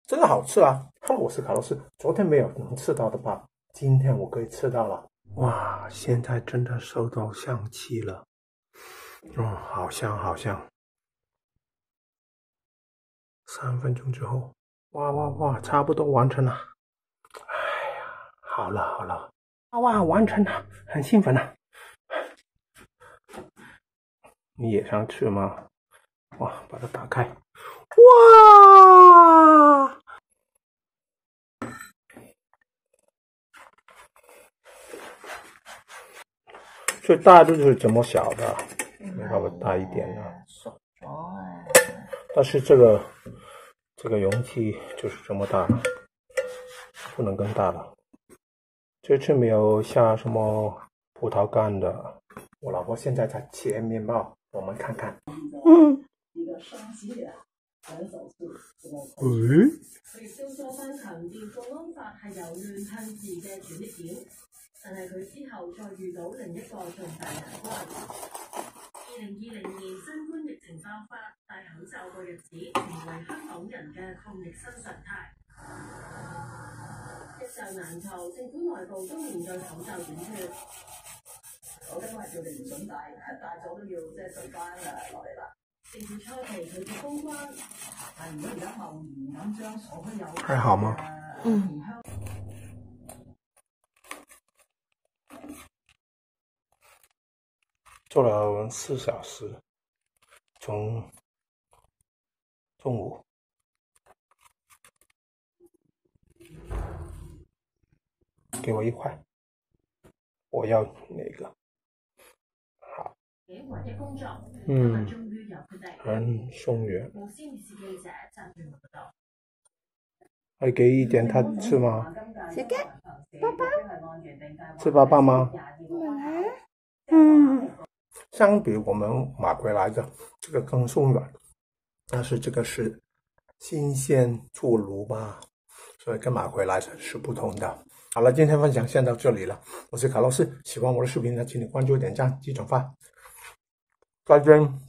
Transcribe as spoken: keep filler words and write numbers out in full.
真的好吃啊！我是卡洛斯，昨天没有能吃到的吧？今天我可以吃到了。哇，现在真的收到香气了。哦，好香好香。三分钟之后，哇哇哇，差不多完成了。哎呀，好了好了，哇，完成了，很兴奋啊！你也想吃吗？哇，把它打开，哇！最大的就是这么小的，你稍微大一点的。但是这个这个容器就是这么大，不能更大了。这次没有下什么葡萄干的。我老婆现在在切面包，我们看看。嗯。嗯。 邵作斌強調國安法係由亂向治嘅轉捩點，但係佢之後再遇到另一個重大難關。二零二零年新冠疫情爆發，戴口罩個日子成為香港人嘅抗疫新常態。一就難求，政府內部都面對口罩短缺。我今日叫你唔准戴，戴咗都要即係退翻誒落嚟啦。政府初期拒絕封關，但如果而家貿然咁將所有還好嗎？ 嗯。 做了四小時，從中午。給我一塊，我要那個。好。嗯，很鬆軟。可以給一點他吃嗎？ 吃嘅，爸爸。 吃爸爸嗎？ 嗯。 相比我們買回來的這個更鬆軟，但是這個是新鮮出爐吧，所以跟買回來的是不同的。好了，今天分享先到這裡了，我是卡洛斯，喜歡我的視頻呢，請你關注、點讚及轉發，再見。